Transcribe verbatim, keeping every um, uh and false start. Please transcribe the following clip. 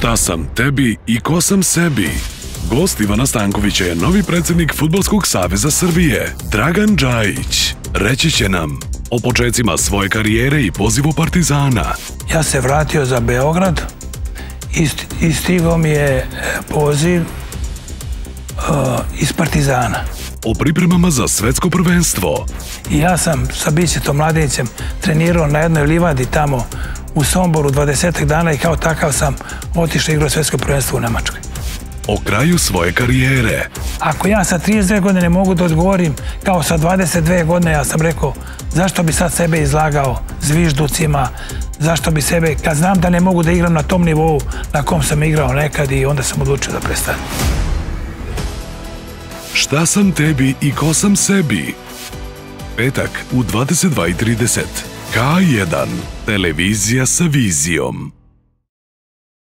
Šta sam tebi i ko sam sebi? Gost Ivana Stankovića je novi predsjednik Fudbalskog saveza Srbije, Dragan Džajić. Reći će nam o počecima svoje karijere i pozivu Partizana. Ja se vratio za Beograd i stigao mi je poziv iz Partizana. O pripremama za svetsko prvenstvo. I ja sam sa Bićetom Mladenićem trenirao na jednoj livadi tamo u Somboru dvadeset dana i kao takav sam otišao igrao svetsko prvenstvo u Nemačkoj. O kraju svoje karijere. Ako ja sa trideset dve godine ne mogu da odgovorim kao sa dvadeset dve godine, ja sam rekao zašto bi sad sebe izlagao zvižducima, zašto bi sebe, kad znam da ne mogu da igram na tom nivou na kom sam igrao nekad, i onda sam odlučio da prestanem. Šta sam tebi i ko sam sebi? Petak u dvadeset dva i trideset. K jedan. Televizija sa vizijom.